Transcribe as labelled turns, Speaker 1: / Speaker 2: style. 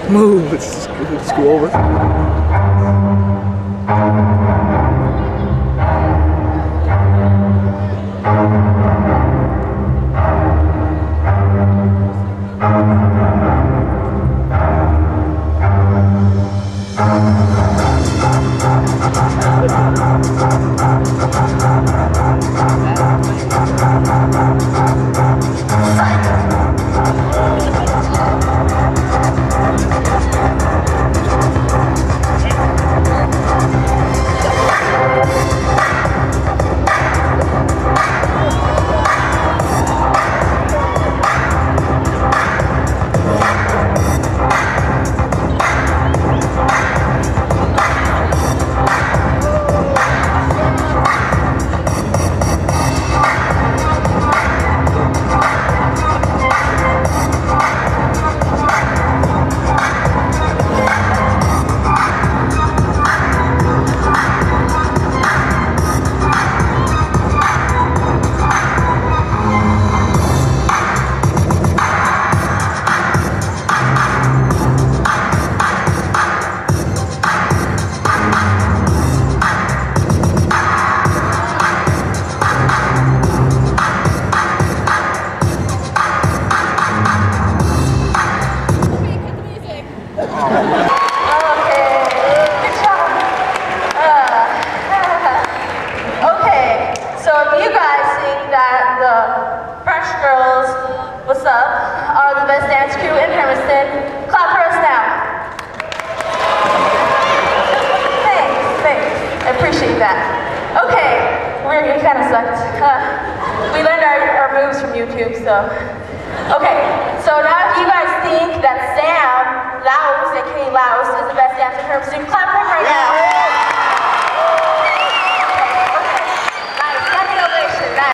Speaker 1: Move. Let's go over.
Speaker 2: Girls, what's up, are the best dance crew in Hermiston. Clap for us now. Thanks. I appreciate that. Okay, it kind of sucked. We learned our moves from YouTube, so. Okay, so now if you guys think that Sam Laos, aka Laos, is the best dancer in Hermiston, clap